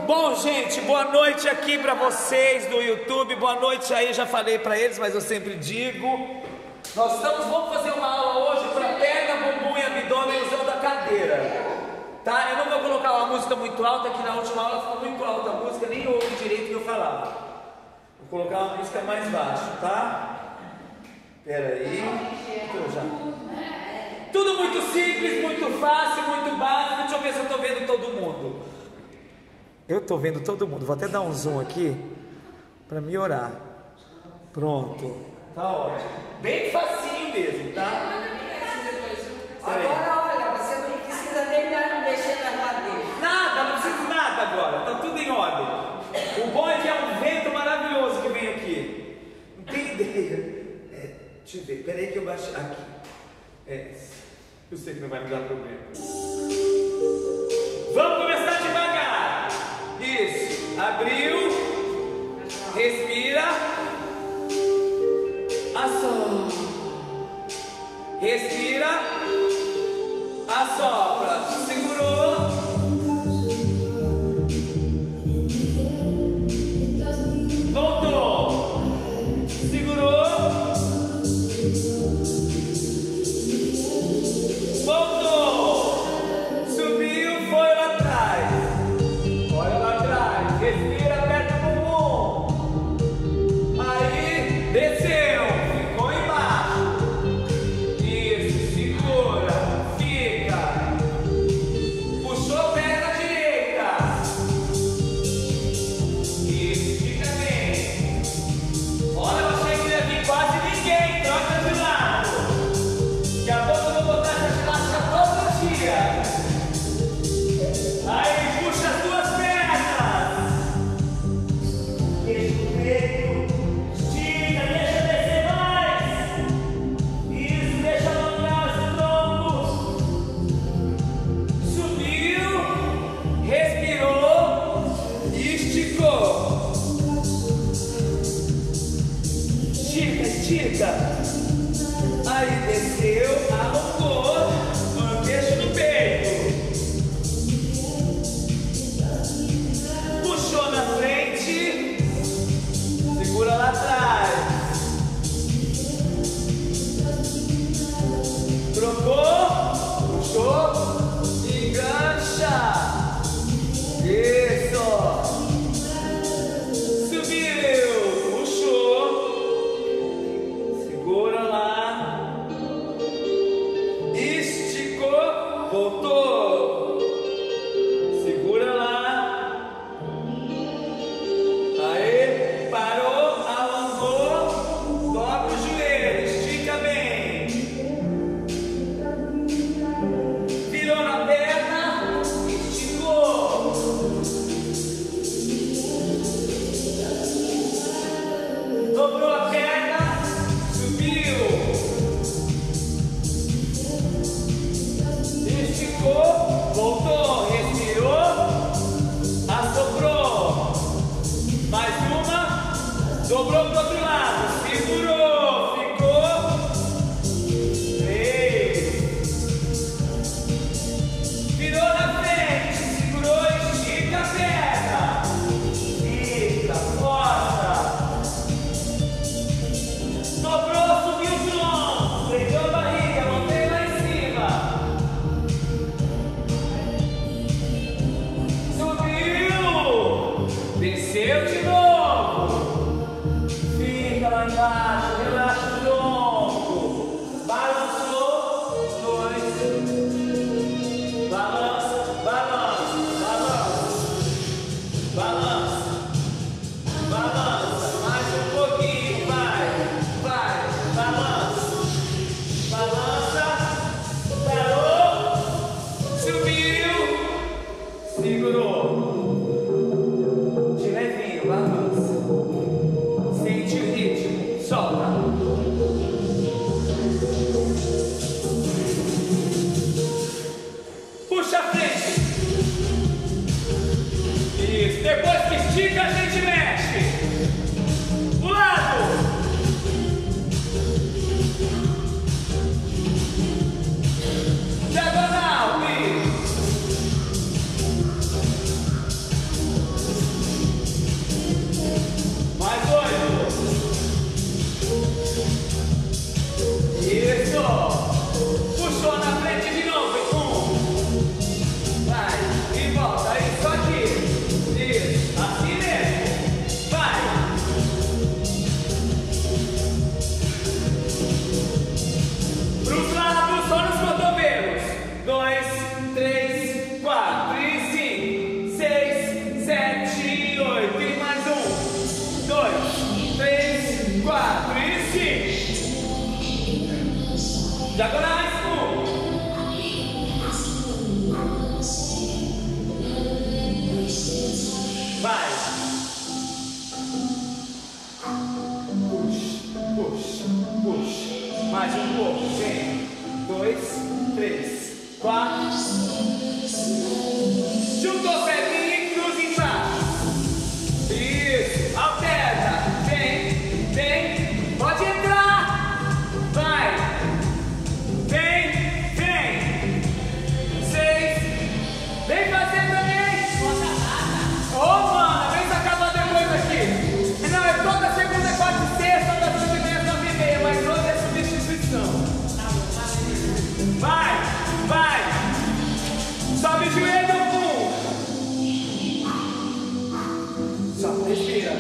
Bom, gente, boa noite aqui pra vocês do YouTube. Boa noite aí, já falei pra eles, mas eu sempre digo. Vamos fazer uma aula hoje para perna, bumbum e abdômen usando a cadeira. Tá? Eu não vou colocar uma música muito alta, que na última aula ficou muito alta a música, nem ouvi direito o que eu falava. Vou colocar uma música mais baixa, tá? Pera aí. Tudo muito simples, muito fácil, muito básico. Deixa eu ver se eu tô vendo todo mundo. Eu tô vendo todo mundo. Vou até dar um zoom aqui para melhorar. Pronto. Tá ótimo. Bem facinho mesmo, tá? Agora olha, você não precisa nem mexer na madeira. Nada, não precisa de nada agora. Tá tudo em ordem. O bom é que é um vento maravilhoso que vem aqui. Não tem ideia. Deixa eu ver. Peraí que eu baixei aqui. Eu sei que não vai me dar problema. Vamos começar devagar. Isso. Abriu. Respira. Assopra. Respira. Assopra. Segurou. Voltou. Segurou. Voltou. Subiu, foi lá atrás. Olha lá atrás. Respira, aperta o bumbum. Aí, desceu. Ficou embaixo. Isso, segura. Fica. Puxou a perna direita. Isso, fica bem. Olha, eu achei que ia vir quase ninguém. Troca de lado. Daqui a pouco eu vou botar essa ginástica todo dia. Aí, puxa as duas pernas. Deixa o peito. Estica, deixa descer mais. Isso, deixa alongar os troncos. Subiu. Respirou. Esticou. Estica, estica. Aí desceu, alongou, deixa no peito. Puxou na frente, segura lá atrás. Trocou, puxou, engancha. Isso. Subiu, puxou. Segura lá. Esticou, voltou. Segura lá. Aí, parou, alongou. Dobra o joelho, estica bem. Virou na perna, esticou. Dobrou a perna, subiu. Esticou. Diagonais. 1. Vai. Puxa. Mais um pouco. Vem. 2, 3, 4. Juntou perninha e cruza embaixo. Isso. Alterna. Vem. Pode entrar. Vai. Vem. 6. Vem fazer também. Ô, mano, vem se acabar depois aqui. Não, é toda segunda, quarta e sexta, das 8h30 às 9h30, mas hoje é substituição. Vai. Sobe o joelho. 1. Só respira.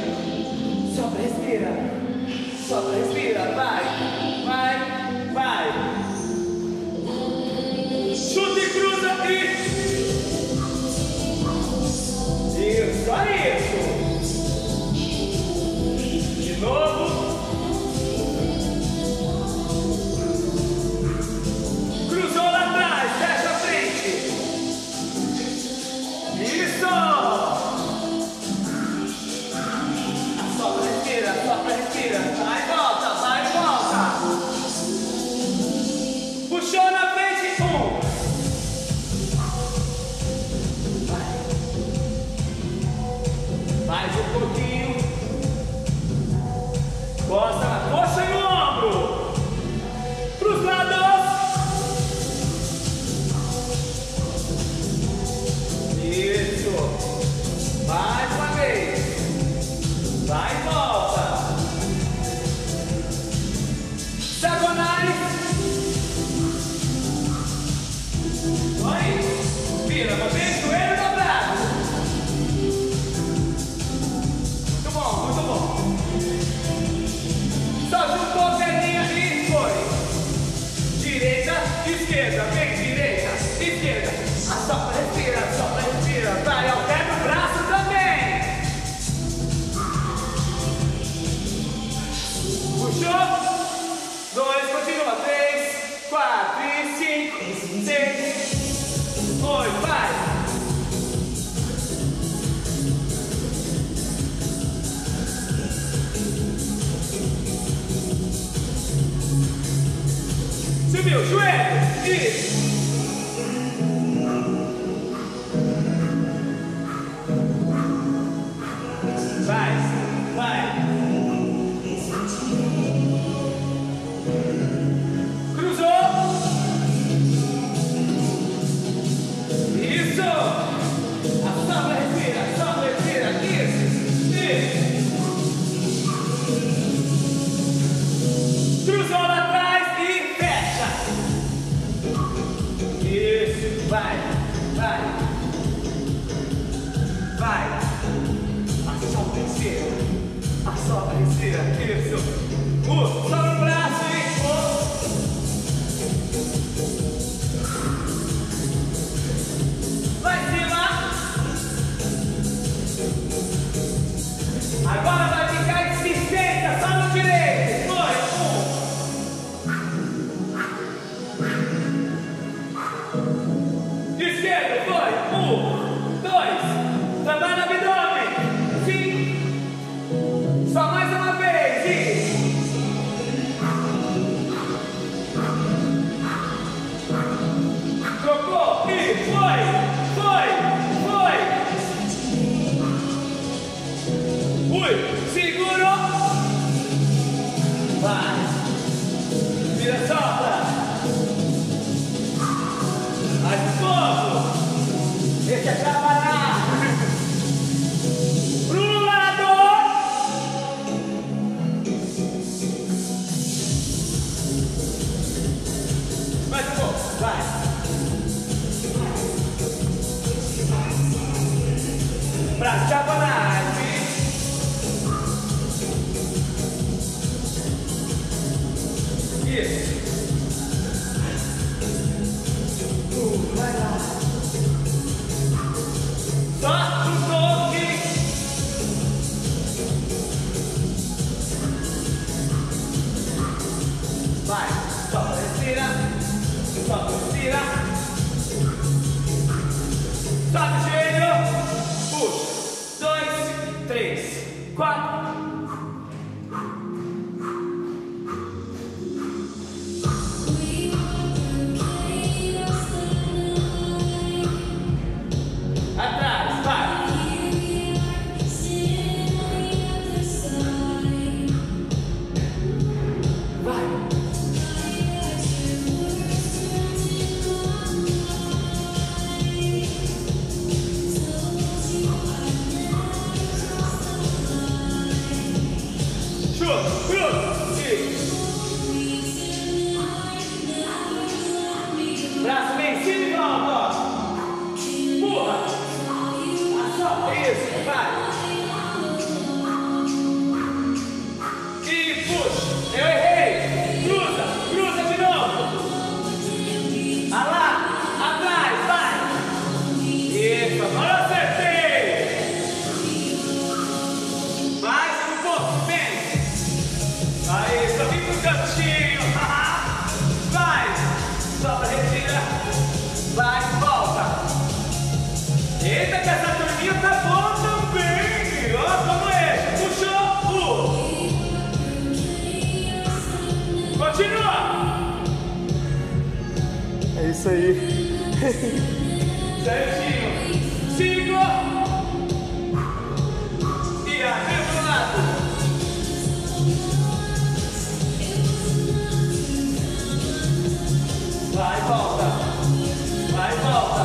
Vai. Chuta e cruza e... Isso, só isso. De novo. Cruzou lá atrás, fecha a frente. Isso. Sopra, respira. Vai e volta. Puxou na frente. 1. Mais um pouquinho. Costa na coxa e no ombro. Pros lados. Isso. Mais uma vez. Vai e volta. Diagonais. Vai. Vira, mantém o joelho dobrado. Muito bom. Só juntou a perninha e foi. Direita, esquerda. Vem, direita, esquerda. Sopra, respira. Vai, alterna o braço também. Puxou. 2, continua. 3, 4, 5, 6, 8, vai. Subiu, joelho, isso. Vai. Cruzou. Isso. Sopra, respira, isso. Cruzou lá atrás e fecha. Isso, vai. Assopra, respira, isso. Sobe o braço e... Lá em cima. Agora vai ficar em 60, só no direito. Foi, 1. Esquerdo, foi, 1, 2. Trabalha no abdômen. 5. Só mais uma vez. É isso aí. Certinho. 5. E abriu pro lado. Vai, volta. Vai, volta.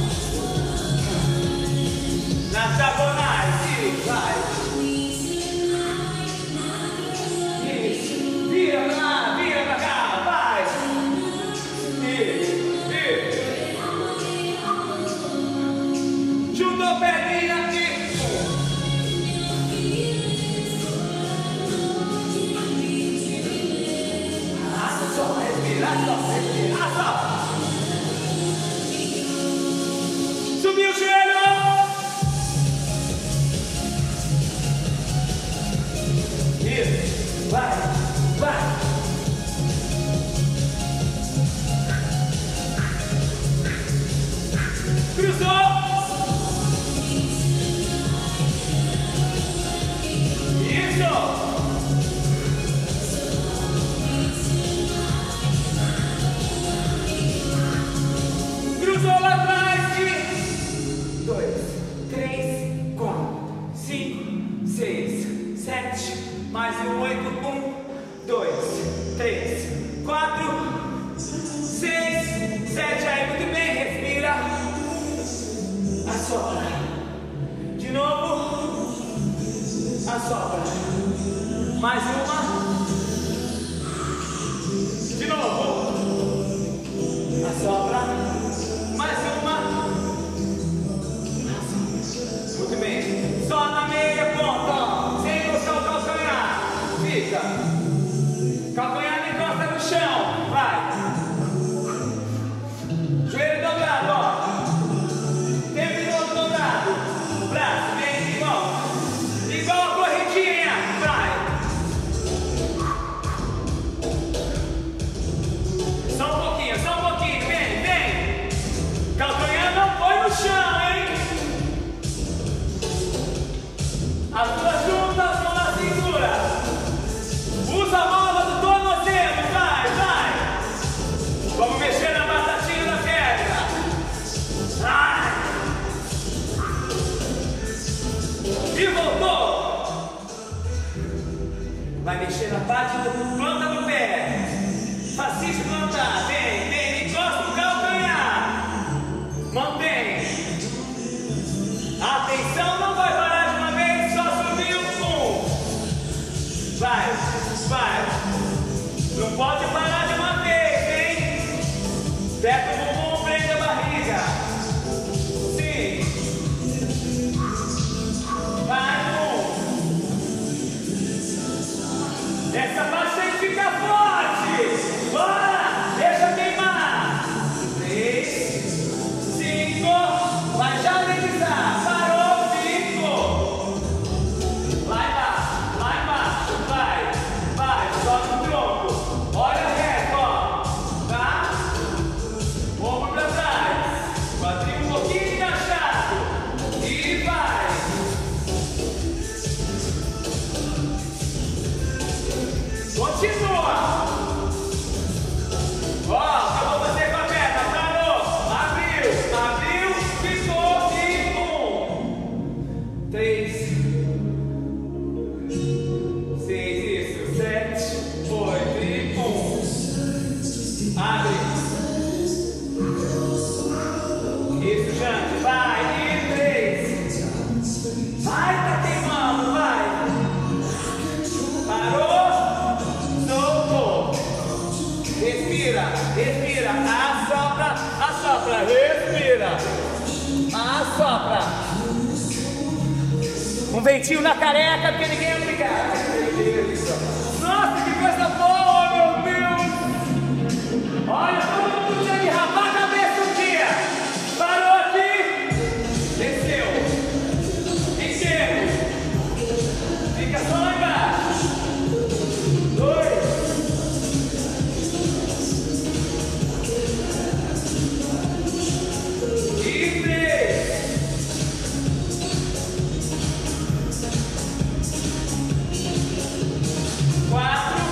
Na diagonais. Vai. Isso. Vira pra lá, vira pra cá. Vai. Isso. Juntou a perninha e... Respira só. Subiu o joelho. Isso. Vai, vai. Cruzou. Cruzou lá atrás e 2, 3, 4, 5, 6, 7, mais um 8, 1, 2, 3, 4, 6, 7, aí muito bem, respira, assopra, de novo, assopra, mais uma, de novo, assopra, mais uma, muito bem, só na meia ponta, sem encostar o calcanhar, fica, calcanhar não encosta no chão, vai, joelho dobrado, ó, tempo todo dobrado, braço, vem e volta, igual a corridinha, vai, só um pouquinho, vem, calcanhar não põe no chão, hein, as duas juntas mão na cintura, usa a mola do tornozelo, vai, vamos mexer na batatinha da perna, e voltou, vai mexer na parte do planta do pé, fascite plantar, vem, encosta o calcanhar, mantém, atenção, não vai parar de uma vez, só subiu, vai, não pode parar de uma vez, hein, aperta o bumbum, prende a barriga, sim, vai, essa parte tem que ficar forte, bora, deixa queimar, 3, 5, vai já amenizar, parou, 5, lá embaixo, vai, sobe o tronco, olha reto, ó, tá, ombro pra trás, quadril um pouquinho encaixado, e vai, continua. Ó, eu vou fazer com a perna, parou, abriu, ficou e 1, 3, 6, isso, 7, 8 e 1. Abre. Isso, Jante, vai, e 3. Vai, tá queimando, vai. Parou. Respira, assopra, respira, assopra. Um ventinho na careca, porque ninguém é obrigado. Nossa, que coisa boa, meu Deus! Olha, todo mundo tinha que rapar a cabeça um dia. Parou aqui, desceu, inteiro, fica só lá embaixo. 2. E 3. 4.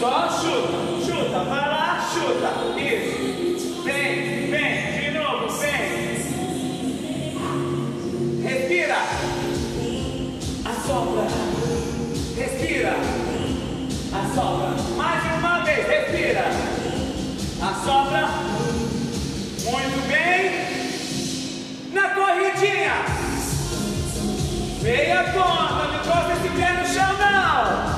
Só chuta, chuta, vai lá, chuta. Isso. Vem, vem, de novo, vem. Respira. Assopra. Respira. Assopra. Mais uma vez, respira. Assopra. Muito bem. Na corridinha. Meia ponta, não encosta esse pé no chão não.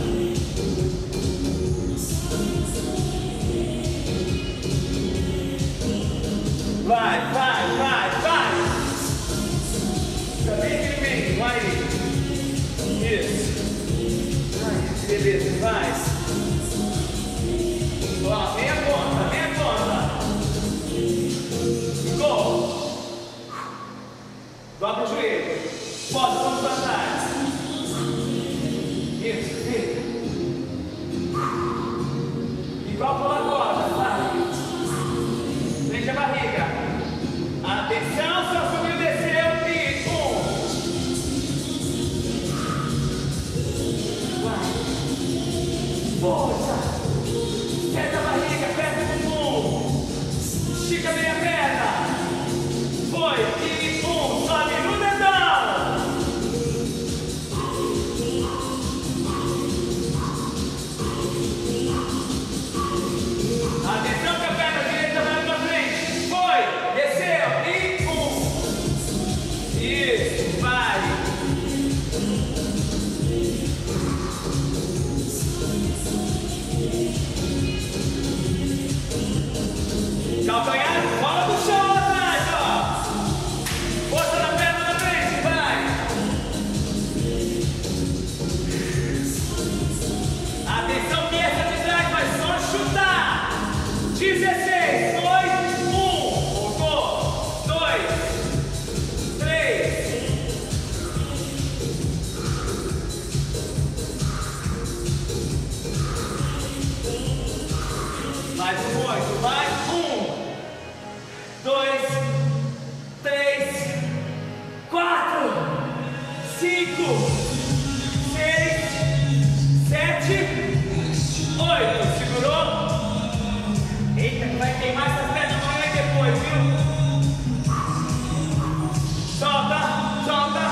Vai, vai, vai, vai. Fica bem firme, vai. Isso. Ai, beleza, vai. Ó, meia ponta, meia ponta. Ficou. Dobra o joelho. Bota, vamos para trás. Isso, vira. Igual pular corda, vai. Prende a barriga. Atenção, só subiu, desceu e vai. Força. Aperta a barriga, aperta o bumbum. Estica bem a perna. Foi, e sobe no dedão. Atenção que a perna direita vai para frente. Foi, desceu e isso, vai. Calcanhar, bola do chão atrás, ó. Força na perna na frente, vai. Atenção que essa de trás vai só chutar. 16, 2, 1. Voltou. 2, 3. Mais um 8, vai. 1, 2, 3, 4, 5, 6, 7, 8. Segurou? Eita, que vai queimar essas pernas amanhã e depois, viu? Solta, solta.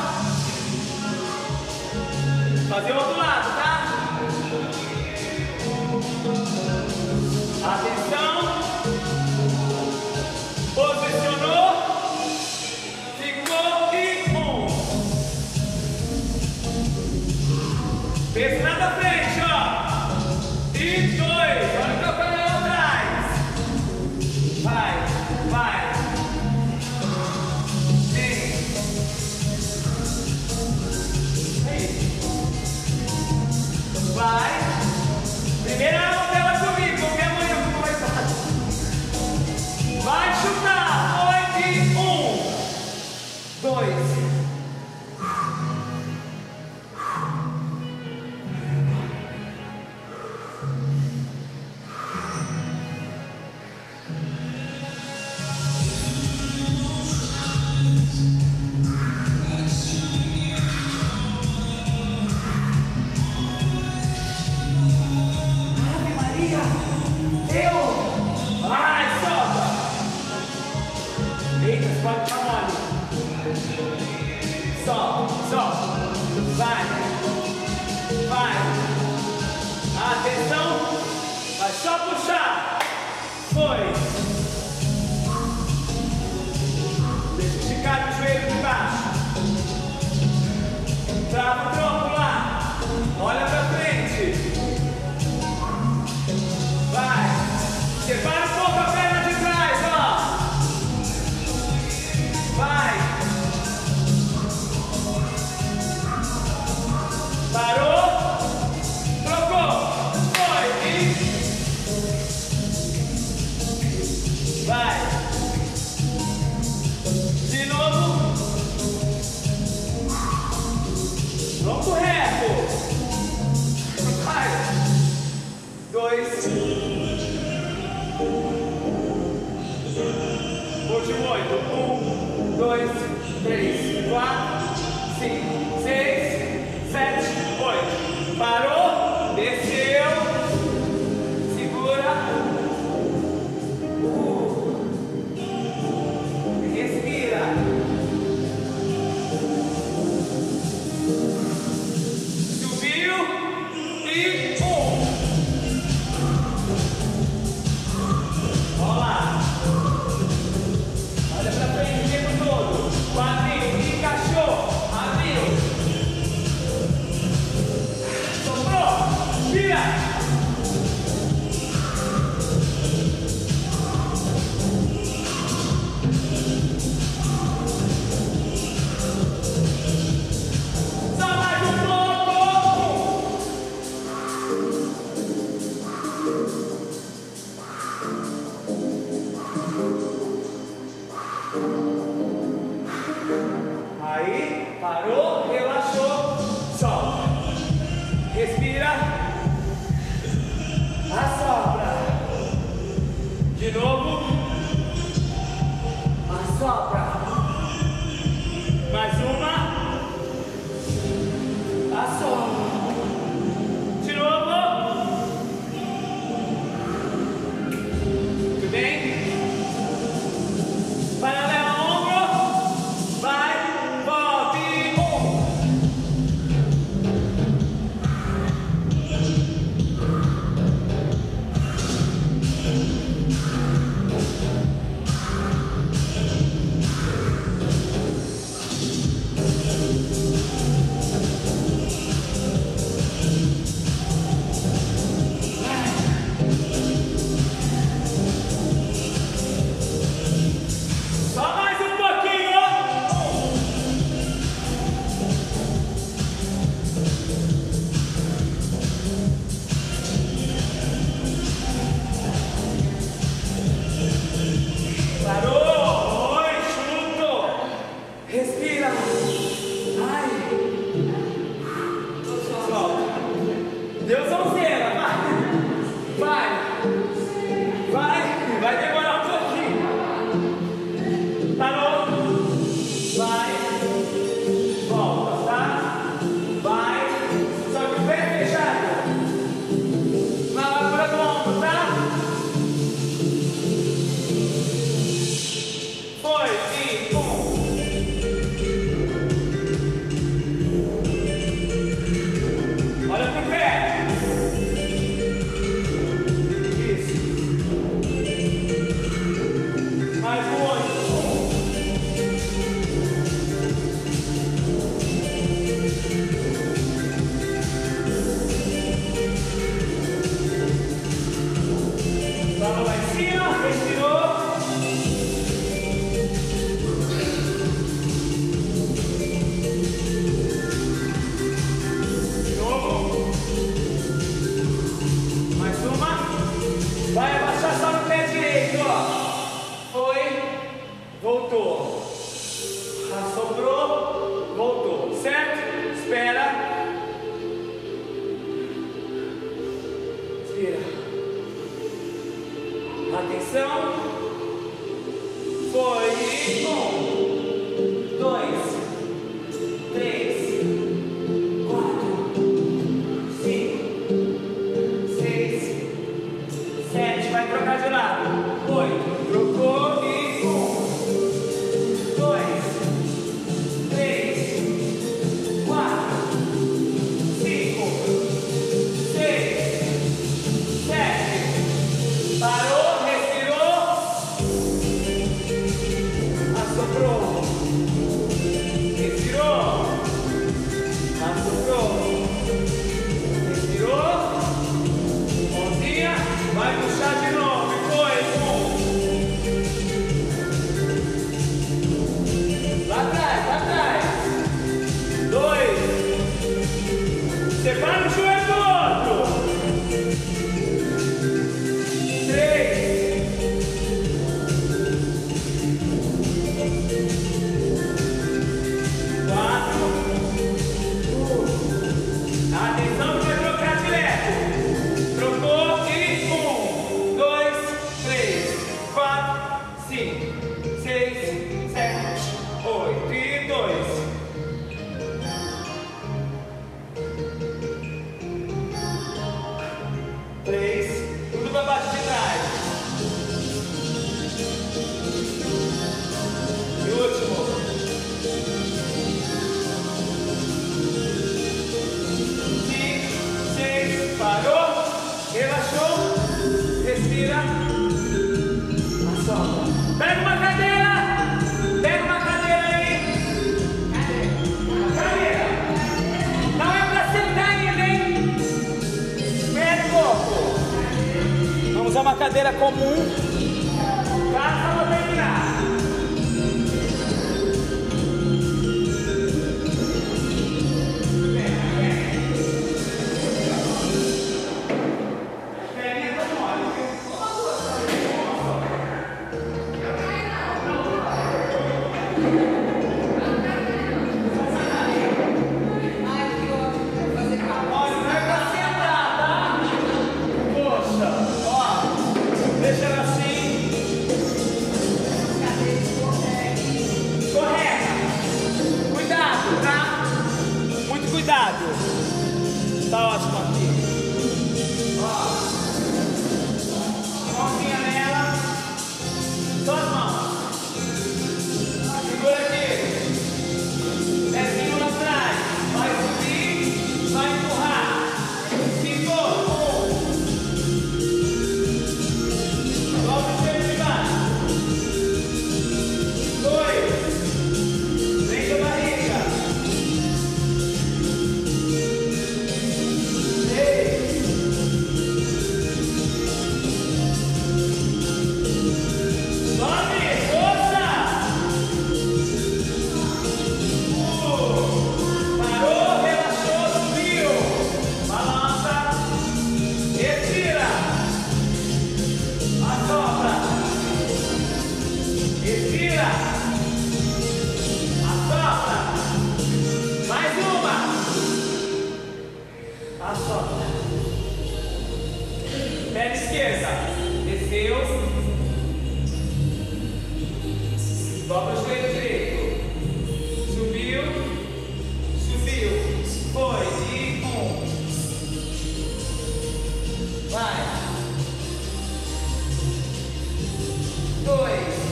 Fazer o outro lado, tá? Atenção. Posicionou. Ficou e 1. Peso lá na frente, ó. E 2. Olha o calcanhar atrás. Vai, vai. Sim. Vai. Primeira aula dela comigo, com minha mãe eu vou começar. Vai chutar. 8 e 1. 2. Atenção, vai só puxar. Foi. Deixa esticar o joelho de baixo. Trava o tronco lá. Olha pra frente. Vai. Separa um pouco a perna de trás, ó. Vai. Parou. Trocou. Foi. E Vai abaixar só no pé direito, ó. Foi, voltou. Assoprou, voltou. Certo? Espera. Respira. Atenção. Foi. 1, 2, 3, 4, 5, 6, 7. Vai trocar de lado. 8. Trocou e 1, 2, 3, 4, 5, 6, 7. Parou. Vai puxar de novo, e foi, 1. Lá atrás, 2. Separa o joelho do outro. 3. 4. Atenção que vai trocar direto. Trocou. 5, 6, 7, 8 e 2. Tudo para baixo de trás. E último. 5, 6, parou, relaxou, respira, assopra. Pega uma cadeira! Pega uma cadeira aí! Cadeira! Não é pra sentar ainda, hein? Espera um pouco! Vamos usar uma cadeira comum. Tá, só vou terminar. Deixa ela assim. Correta. Cuidado, tá? Muito cuidado. Tá ótimo aqui. Ó. Mãozinha nela. Só as mãos. Segura aqui. Pezinho lá atrás. Vai subir. Vai empurrar. Ficou. Perna esquerda, desceu, dobra o joelho direito, subiu, foi, e 1, vai, 2,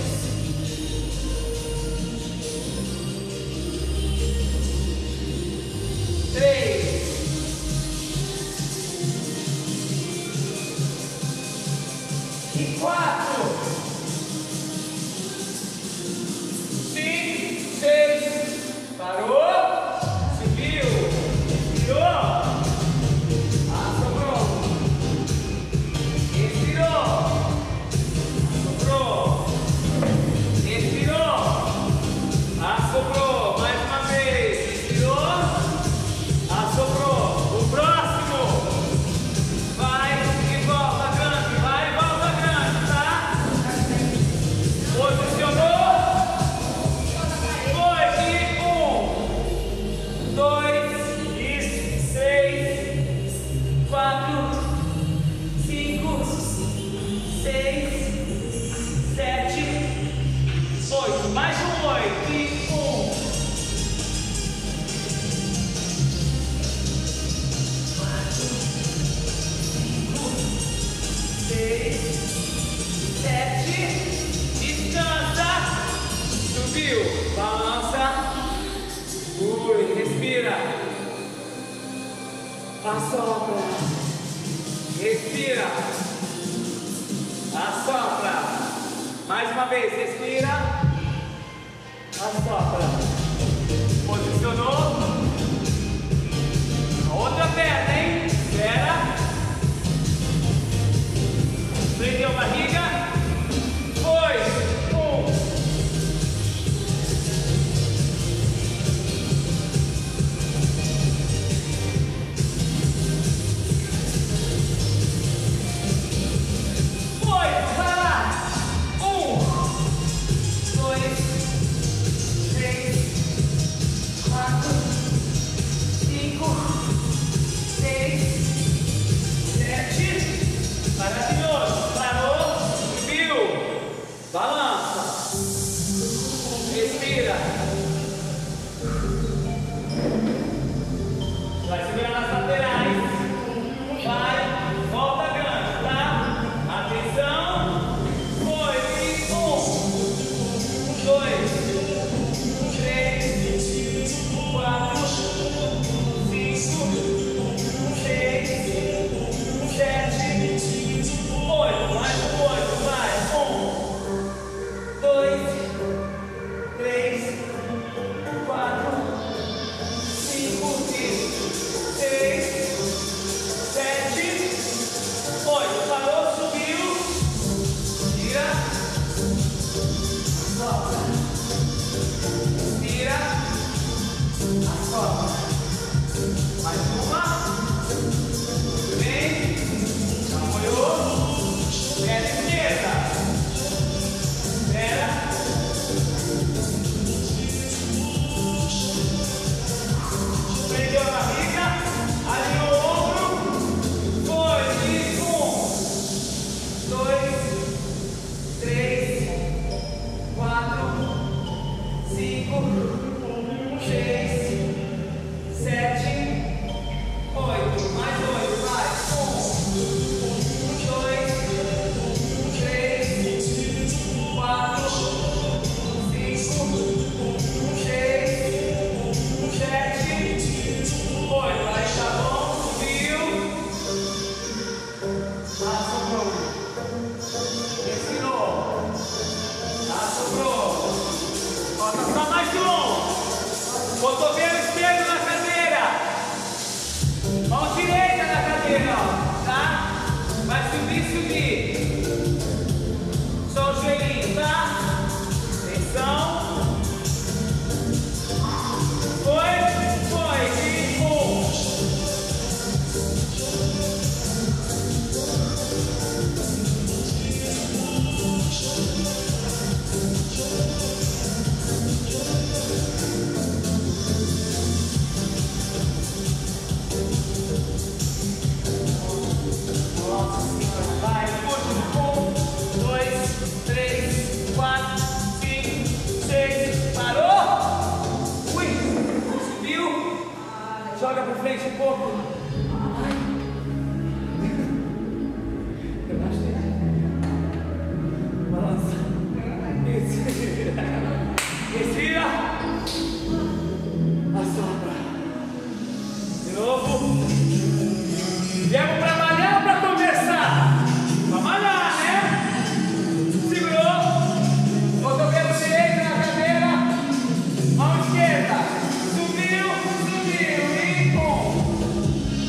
3, 4, 5, 6, parou, subiu, virou, assoprou, expirou, assoprou, expirou, assoprou, mais uma vez, expirou, assoprou, o próximo, vai e volta, grande, vai e volta. 6, 7. Descansa. Subiu. Balança. Respira. Assopra. Respira. Assopra. Mais uma vez. Respira. Assopra. Posicionou. A outra perna, hein? Espera. Prendeu a barriga. Foi. 2,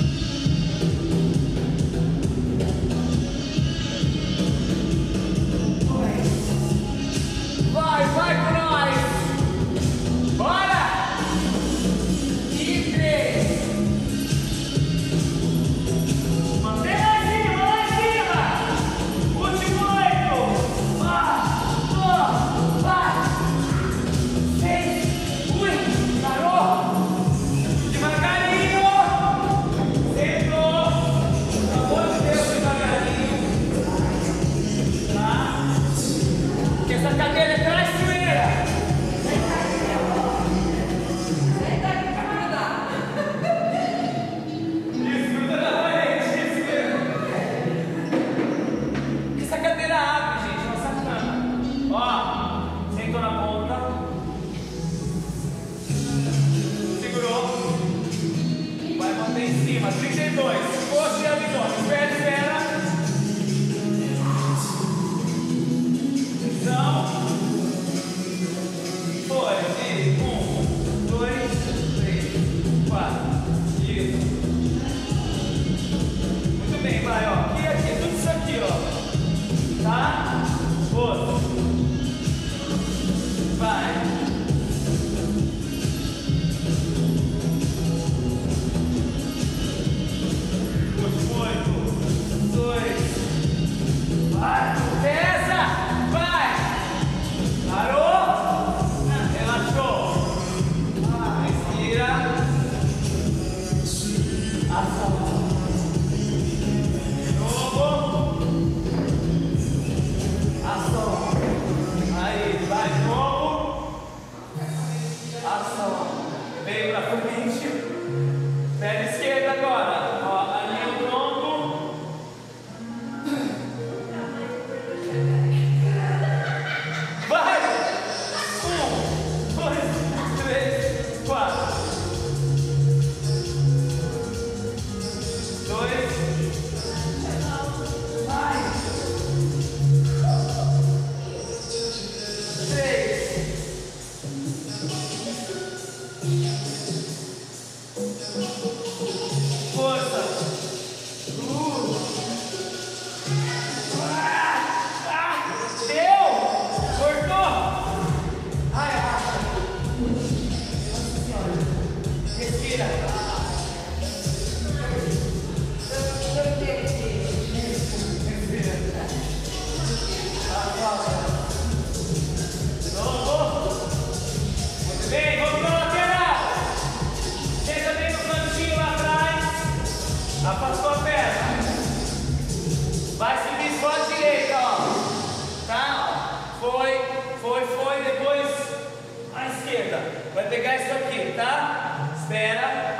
Vai subir só a direita, ó. Tá? Foi. Depois a esquerda. Vai pegar isso aqui, tá? Espera.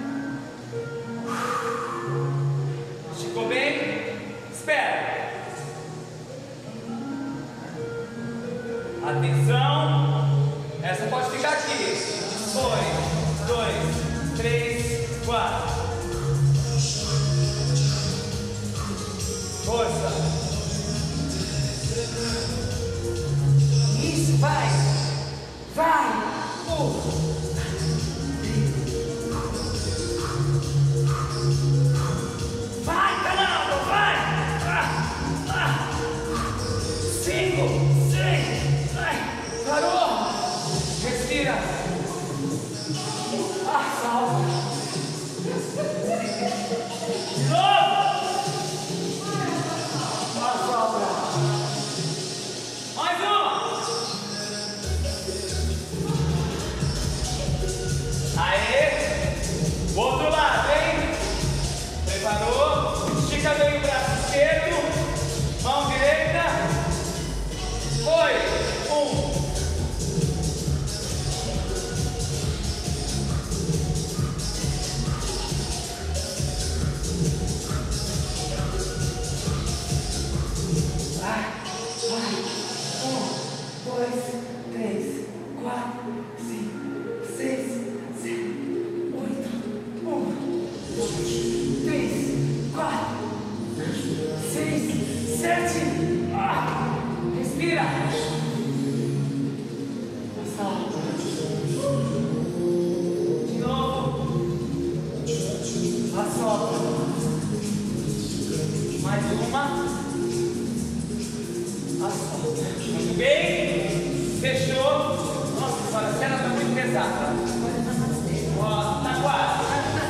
Esticou bem? Espera. Atenção. Essa pode ficar aqui. Foi. 2, 3, 4. Força. Isso, vai. Vai, caramba, vai. 5, 6. Parou. Respira. Salva. De novo. Mais uma. Aê. O outro lado, hein? Preparou? Estica bem o braço esquerdo. Mão direita. Foi. 1. Vai. 1, 2, 3, 4, 5, 6, 7, 8. 1, 2, 3, 4, 6, 7. Respira. De novo. Assopra. Mais uma. Muito bem. Fechou. Nossa senhora, a cena está muito pesada. Ó, tá quase.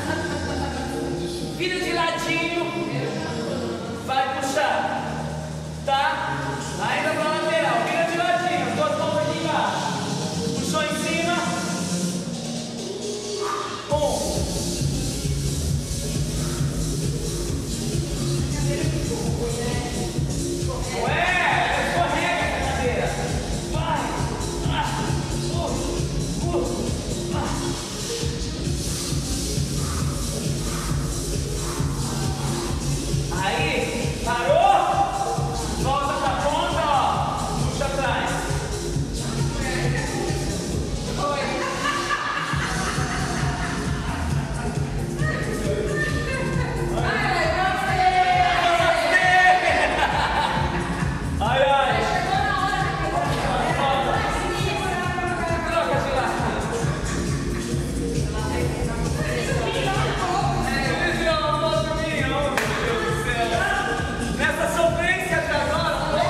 Vira de ladinho. Vai puxar. Tá? Ainda pra lateral. Vira de ladinho. Duas mãos aqui embaixo. Puxou em cima. 1. Aí, parou, volta pra ponta, ó, puxa atrás. Ai, ai. Troca de lado. Nessa sofrência de agora,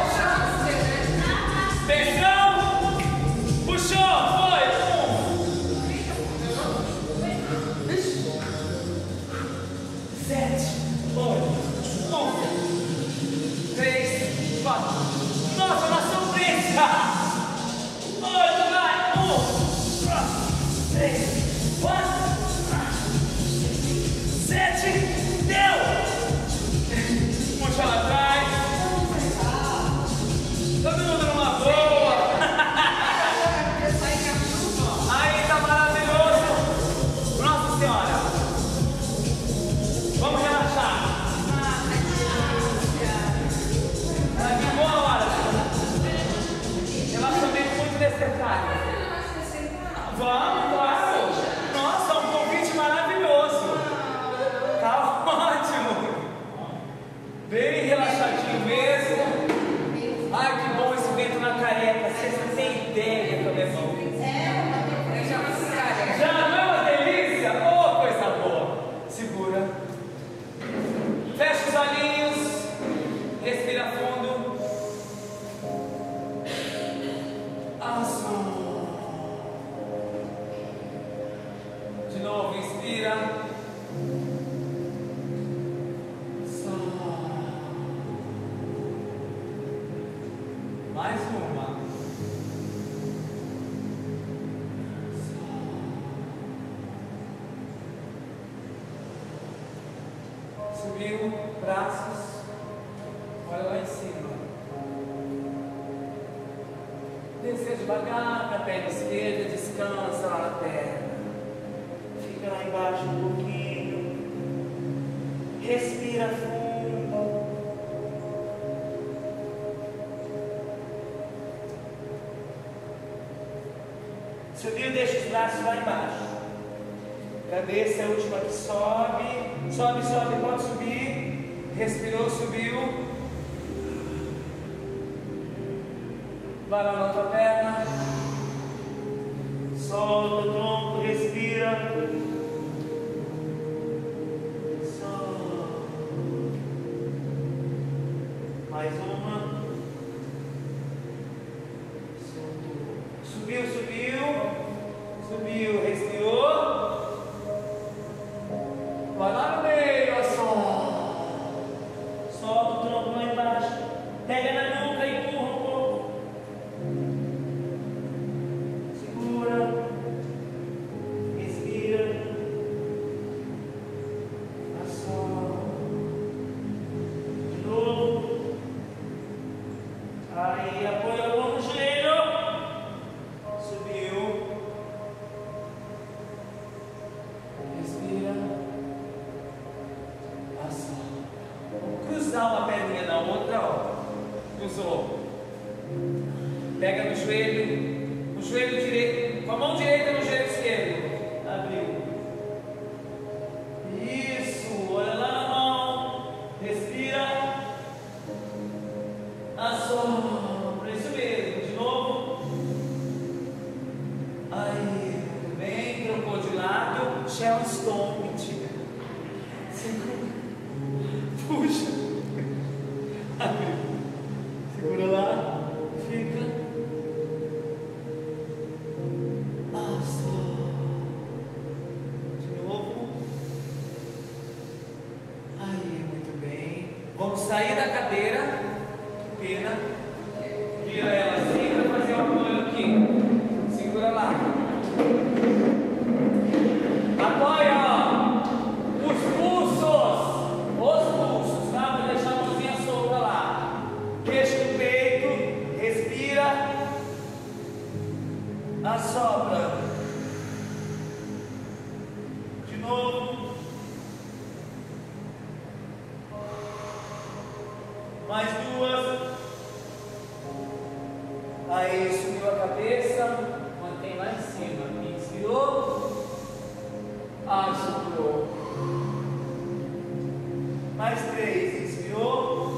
atenção, puxou, foi, 1, 7, 8, 1, 3, 4, nossa, na sofrência, 8, vai, 1, 3, 4, 7, deu! Puxa lá atrás. Todo mundo numa boa. Aí tá maravilhoso. Nossa Senhora. Vamos relaxar. Tá de boa hora. Relaxamento muito necessário. Vamos, claro. Nossa, um convite maravilhoso. Tá ótimo. Bem relaxadinho mesmo. Ai, que bom esse vento na careca. Vocês não têm ideia como é bom. Já não é uma delícia? Oh, coisa boa. Segura. Fecha os olhinhos. Respira fundo. De novo, inspira. Mais uma. Subiu, braços. Olha lá em cima. Descer devagar para a perna esquerda, descansa lá na perna. Fica lá embaixo um pouquinho. Respira fundo. Subiu, deixa os braços lá embaixo. Cabeça é a última que sobe. Sobe, sobe, pode subir. Respirou, subiu. Vai lá na outra perna. Solta o tronco, respira. Solta. Mais uma. Soltou. Subiu, subiu. Subiu, respirou. Vai lá no meio, solta. Solta o tronco lá embaixo. Pega na nuca e empurra um pouco. Segura. Respira. Solta. De novo. Aí apoia a mão no joelho. Subiu. Respira. Vamos cruzar uma perninha na outra, ó. Cruzou. Pega no joelho direito, com a mão direita no joelho esquerdo. Abriu. Isso, olha lá na mão. Respira. Assopra, isso mesmo, de novo. Aí, muito bem, trocou de lado. Shell Stone, mentira. Segura. Puxa. Abriu. Segura lá. Fica. De novo. Aí, muito bem. Vamos sair da cadeira. Que pena. Vira ela assim para fazer o apoio aqui. Segura lá. Apoia, ó. Os pulsos, tá? Para deixar a mãozinha solta lá. Queixo no peito, respira, assopra. De novo. Mais duas. Aí subiu a cabeça, mantém lá em cima. Inspirou, assoprou. Mais três, inspirou,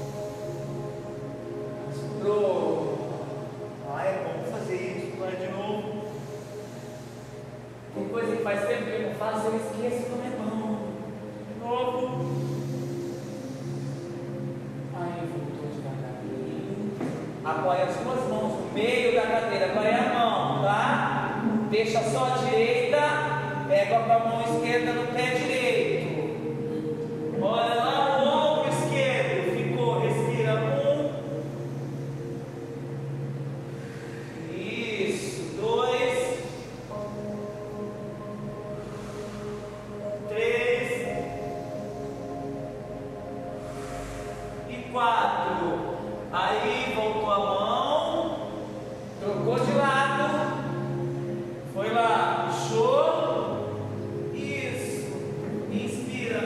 assoprou. É bom fazer isso, vai de novo. Tem coisa que faz tempo que eu não faço, eu esqueço como é bom. De novo. Aí voltou devagarinho. Apoia as duas mãos no meio da cadeira. Qual é a mão, tá? Deixa só a direita. Pega com a mão esquerda no pé direito. Olha lá no ombro esquerdo. Ficou, respira. Isso. 2. 3. E 4. Aí voltou a mão. Trocou de lado. Foi lá. Puxou. Isso. Inspira.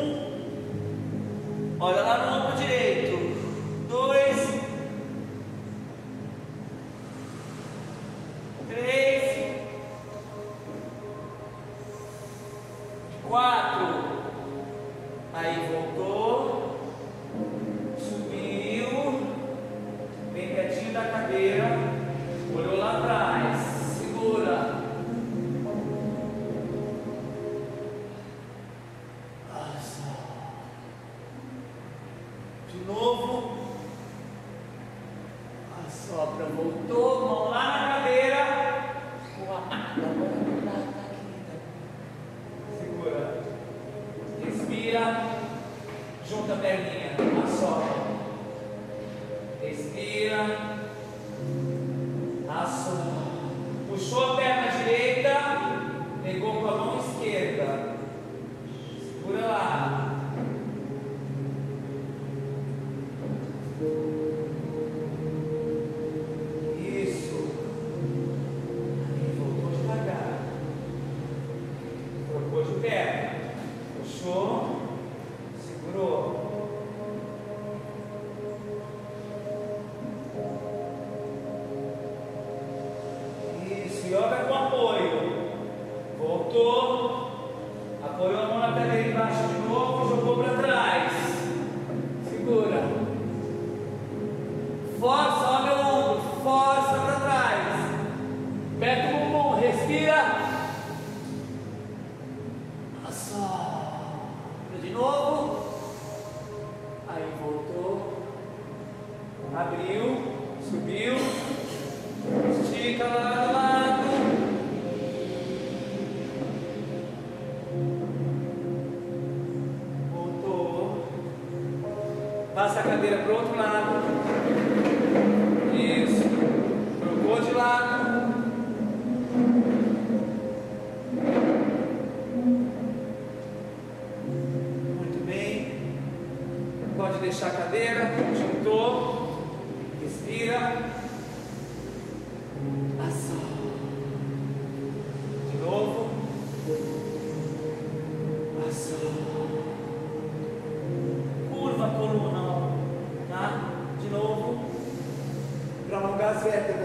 1. Olha lá no ombro direito. 2. 3. 4. Aí voltou. Subiu. Bem pertinho da cadeira. Olhou lá atrás. Segura. De novo. Assopra. Voltou. Mão lá na cadeira. Segura. Respira. Junta a perninha. Assopra. Respira. Assopra. Puxou a perna direita. Pegou com a mão esquerda. Segura lá. Abriu, subiu, estica lá do lado. Voltou. Passa a cadeira para o outro lado. Isso. Trocou de lado. Muito bem. Pode deixar a cadeira. Juntou. Respira. Passou. De novo. Passou. Curva a coluna, ó. Tá? De novo. Para alongar as vértebras.